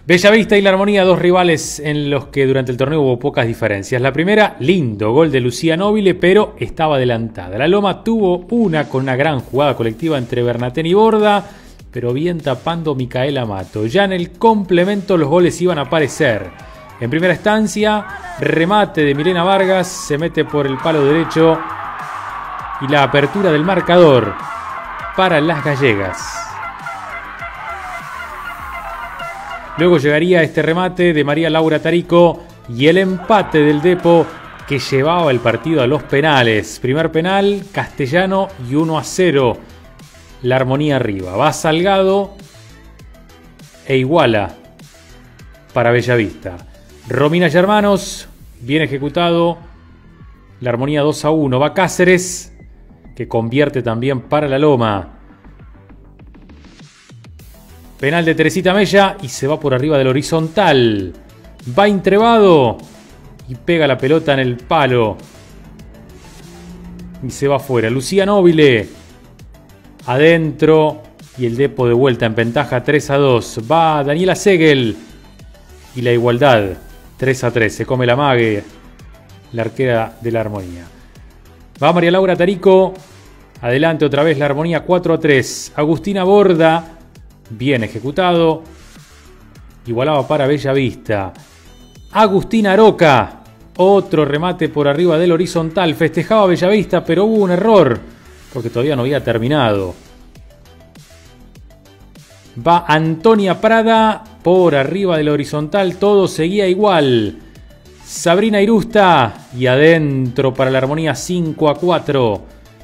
Bellavista y La Armonía, dos rivales en los que durante el torneo hubo pocas diferencias. La primera, lindo gol de Lucía Nobile, pero estaba adelantada. La Loma tuvo una con una gran jugada colectiva entre Bernatén y Borda, pero bien tapando Micaela Mato. Ya en el complemento los goles iban a aparecer. En primera instancia, remate de Milena Vargas, se mete por el palo derecho y la apertura del marcador para las gallegas. Luego llegaría este remate de María Laura Tarico y el empate del Depo que llevaba el partido a los penales. Primer penal, Castellano y 1-0. La Armonía arriba. Va Salgado e iguala para Bellavista. Romina y Hermanos, bien ejecutado. La Armonía 2-1. Va Cáceres, que convierte también para la Loma. Penal de Teresita Mella y se va por arriba del horizontal. Va Intrebado y pega la pelota en el palo. Y se va afuera. Lucía Nobile adentro y el Depo de vuelta en ventaja 3-2. Va Daniela Segel y la igualdad 3-3. Se come la mague, la arquera de La Armonía. Va María Laura Tarico. Adelante otra vez La Armonía 4-3. Agustina Borda, bien ejecutado. Igualaba para Bellavista. Agustina Aroca. Otro remate por arriba del horizontal. Festejaba Bellavista, pero hubo un error porque todavía no había terminado. Va Antonia Prada por arriba del horizontal. Todo seguía igual. Sabrina Irusta y adentro para La Armonía 5-4.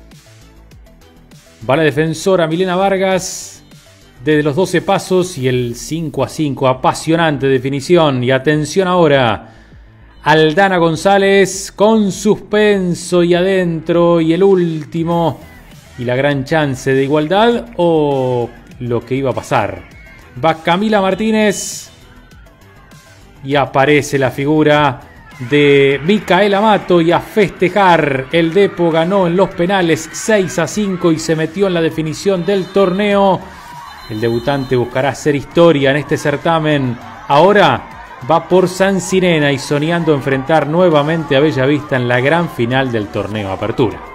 Va la defensora Milena Vargas desde los 12 pasos y el 5-5. Apasionante definición. Y atención ahora. Aldana González con suspenso y adentro. Y el último. Y la gran chance de igualdad o lo que iba a pasar. Va Camila Martínez. Y aparece la figura de Micaela Mato y a festejar. El Depo ganó en los penales 6-5 y se metió en la definición del torneo. El debutante buscará hacer historia en este certamen. Ahora va por Sancinena y soñando enfrentar nuevamente a Bellavista en la gran final del torneo Apertura.